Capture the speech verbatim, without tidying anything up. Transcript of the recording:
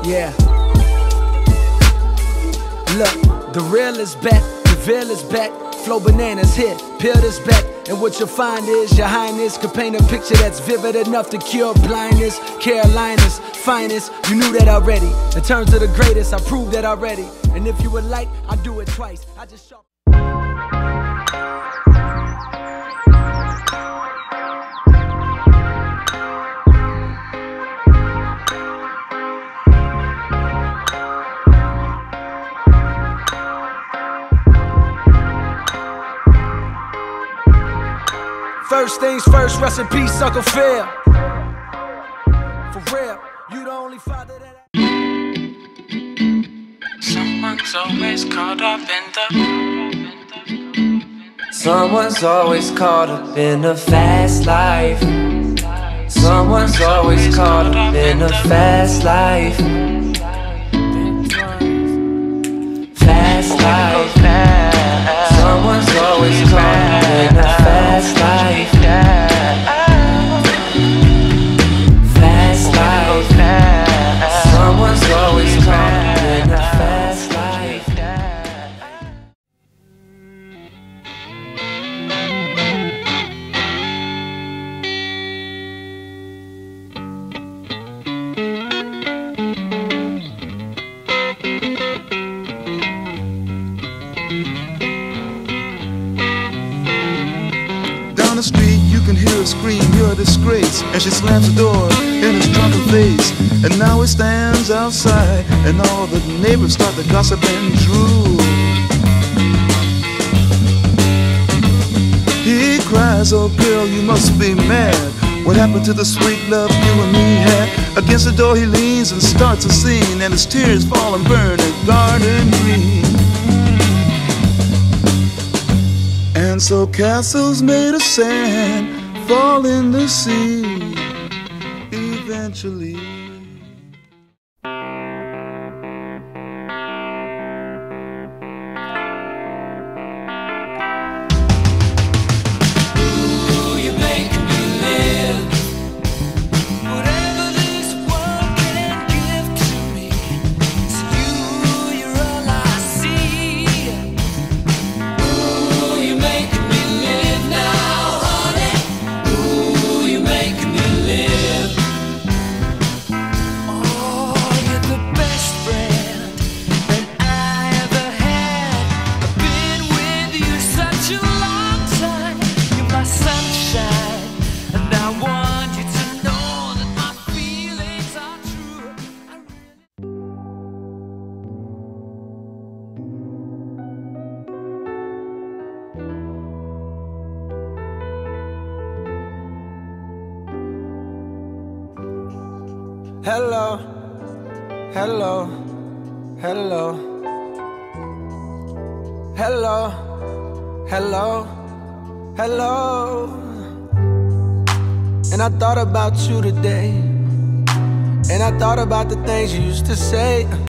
Yeah. Look, the real is back, the veil is back. Flow bananas here, peel this back. And what you'll find is your highness could paint a picture that's vivid enough to cure blindness. Carolina's finest, you knew that already. In terms of the greatest, I proved that already. And if you would like, I'll do it twice. I just sharp. First things first, rest in peace, Uncle Phil. For real, you the only father that I... Someone's always caught up in the Someone's always caught up in a fast life. Someone's always caught up in a fast life. Fast life. Someone's always caught up in a fast life. Fast life. Someone's always caught up in a fast life. Down the street you can hear her scream, you're a disgrace. And she slams the door in his drunken face. And now he stands outside, and all the neighbors start to gossip and drool. He cries, oh girl, you must be mad. What happened to the sweet love you and me had? Against the door he leans and starts a scene, and his tears fall and burn a garden green. And so castles made of sand fall in the sea eventually. Hello, hello, hello, hello, hello, hello. And I thought about you today, and I thought about the things you used to say.